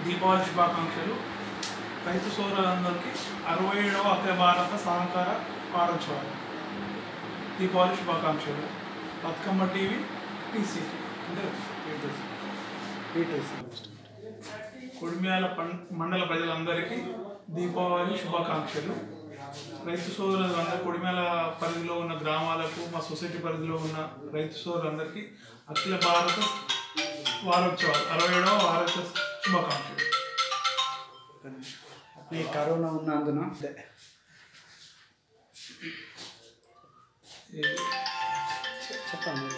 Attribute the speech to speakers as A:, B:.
A: దీపావళి శుభాకాంక్షలు. రైతు సోదరులందరికీ 67వ అఖిల భారత సహకార వారోత్సవాలు దీపావళి శుభాకాంక్షలు. బతుకమ్మ టీవీ టీసీటీ కొడిమ్యాల మండల ప్రజలందరికీ దీపావళి శుభాకాంక్షలు. రైతు సోదరులందరూ కొడిమ్యాల పరిధిలో ఉన్న గ్రామాలకు, మా సొసైటీ పరిధిలో ఉన్న రైతు సోదరులందరికీ అఖిల భారత వారోత్సవాలు 67వ వారోత్సవ శుభాకాంక్షలు.
B: ఈ కరోనా ఉన్నందున చెప్పండి.